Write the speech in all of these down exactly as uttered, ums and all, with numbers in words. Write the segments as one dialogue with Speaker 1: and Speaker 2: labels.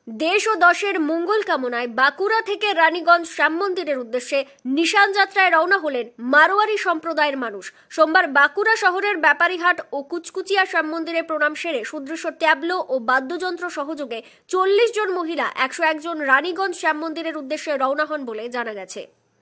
Speaker 1: দেশ ও দশের মঙ্গল কামনায় বাঁকুড়া থেকে রানীগঞ্জ শ্যাম মন্দিরের উদ্দেশ্যে নিশান যাত্রায় রওনা হলেন মারোয়ারি সম্প্রদায়ের মানুষ। সোমবার বাঁকুড়া শহরের ব্যাপারীহাট ও কুচকুচিয়া শ্যাম মন্দিরে প্রণাম সেরে সুদৃশ্য ট্যাবলো ও বাদ্যযন্ত্র সহযোগে চল্লিশ জন মহিলা একশো একজন রানীগঞ্জ শ্যাম মন্দিরের উদ্দেশ্যে রওনা হন বলে জানা গেছে।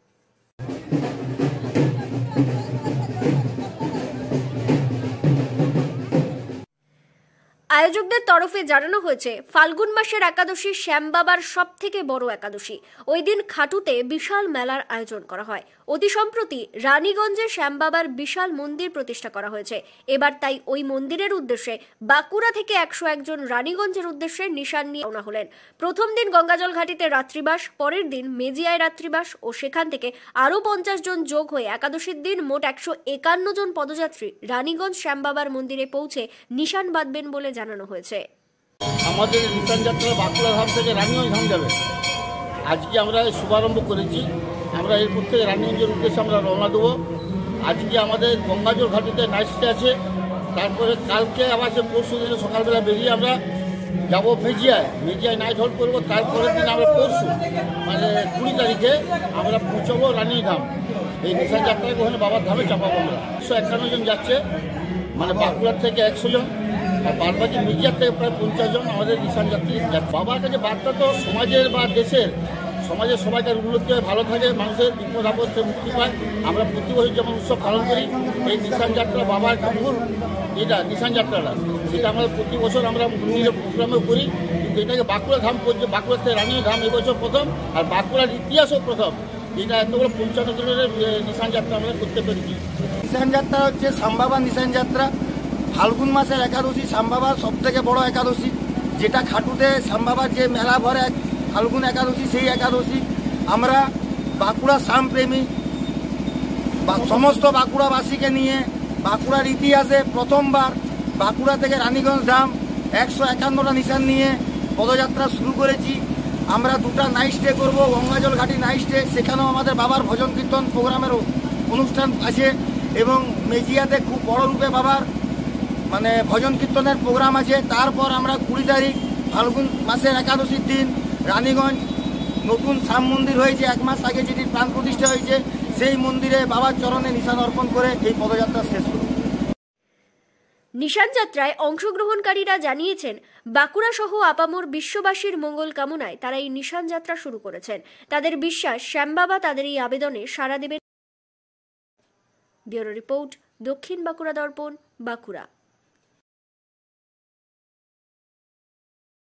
Speaker 1: আয়োজকদের তরফে জানানো হয়েছে, ফাল্গুন মাসের একাদশী শ্যাম বাবার সব থেকে বড় একাদশী। ওই দিন খাটুতে বিশাল মেলার আয়োজন করা হয়। অতি সম্প্রতি রানীগঞ্জে শ্যাম বাবার বিশাল মন্দির প্রতিষ্ঠা করা হয়েছে। এবার তাই ওই মন্দিরের উদ্দেশ্যে বাঁকুড়া থেকে একশো একজন রানীগঞ্জের উদ্দেশ্যে নিশান নিয়ে রওনা হলেন। প্রথম দিন গঙ্গাজল ঘাটিতে রাত্রিবাস, পরের দিন মেজিয়ায় রাত্রিবাস ও সেখান থেকে আরও পঞ্চাশ জন যোগ হয়ে একাদশীর দিন মোট একশো একান্ন জন পদযাত্রী রানীগঞ্জ শ্যাম বাবার মন্দিরে পৌঁছে নিশান বাঁধবেন বলে জানানো হয়েছে।
Speaker 2: আমাদের নিশান যাত্রা বাঁকুড়া ধাম থেকে রানীগঞ্জ ধাম যাবে। আজকে আমরা শুভারম্ভ করেছি। আমরা এরপর থেকে রানীগঞ্জের উদ্দেশ্যে আমরা রওনা দেবো। আজকে আমাদের গঙ্গাজল ঘাটিতে নাইট স্টে আছে। তারপরে কালকে আবার সে পরশু দিনে সকালবেলা বেরিয়ে আমরা যাবো মেজিয়ায় মেজিয়ায় নাইট হোল্ড করবো। তারপরের দিন আমরা পরশু মানে কুড়ি তারিখে আমরা পৌঁছাবো রানীগঞ্জ ধাম। এই নিশান যাত্রায় ওখানে বাবার ধামে চাপাবো আমরা। একশো একান্ন জন যাচ্ছে, মানে বাঁকুড়ার থেকে একশো জন আর বাদবাকি মিডিয়ার থেকে প্রায় পঞ্চাশ জন আমাদের নিশান যাত্রী। বাবার কাছে বার্তা তো সমাজের বা দেশের সমাজের সবাইকার উন্নতি হয়, ভালো থাকে, মানুষের বিপদ আপদ থেকে মুক্তি পায়। আমরা প্রতি বছর যেমন উৎসব পালন করি, এই নিশান যাত্রা বাবার একটা মূল যেটা নিশান যাত্রাটা সেটা আমরা প্রতি বছর আমরা মন্দিরের প্রোগ্রামেও করি। কিন্তু এটাকে বাঁকুড়া ধাম করছে, বাঁকুড়া থেকে রানীগঞ্জ ধাম এবছর প্রথম, আর বাঁকুড়ার ইতিহাসও প্রথম। এটা এত বড় পঞ্চান্ন জনের নিশান যাত্রা আমরা করতে পেরেছি।
Speaker 3: নিশান যাত্রা হচ্ছে শ্যাম বাবার নিশান যাত্রা। ফাল্গুন মাসের একাদশী শ্যাম বাবার সব থেকে বড় একাদশী, যেটা খাটুতে শ্যাম বাবার যে মেলা ভরে ফাল্গুন একাদশী, সেই একাদশী আমরা বাঁকুড়া শ্যামপ্রেমী সমস্ত বাঁকুড়াবাসীকে নিয়ে বাঁকুড়ার ইতিহাসে প্রথমবার বাঁকুড়া থেকে রানীগঞ্জ ধাম একশো একান্নটা নিশান নিয়ে পদযাত্রা শুরু করেছি। আমরা দুটা নাইট স্টে করবো, গঙ্গাজল ঘাটি নাইট স্টে, সেখানেও আমাদের বাবার ভজন কীর্তন প্রোগ্রামের অনুষ্ঠান আছে এবং মেজিয়াতে খুব বড় রূপে বাবার মানে ভজন কীর্তনের প্রোগ্রাম আছে। তারপর আমরা কুড়ি তারিখ ফাল্গুন মাসের একাদশীর দিন রানীগঞ্জ নতুন শ্যাম মন্দির হয়েছে, এক মাস আগে যেটি প্রাণ প্রতিষ্ঠা হয়েছে, সেই মন্দিরে বাবার চরণে নিশান অর্পণ করে এই পদযাত্রা শেষ করব।
Speaker 1: নিশান যাত্রায় অংশগ্রহণকারীরা জানিয়েছেন, বাঁকুড়া সহ আপামর বিশ্ববাসীর মঙ্গল কামনায় তারা এই নিশান যাত্রা শুরু করেছেন। তাদের বিশ্বাস শ্যাম বাবা তাদের এই আবেদনে সাড়া দেবেন। ব্যুরো রিপোর্ট, দক্ষিণ বাঁকুড়া দর্পণ, বাঁকুড়া।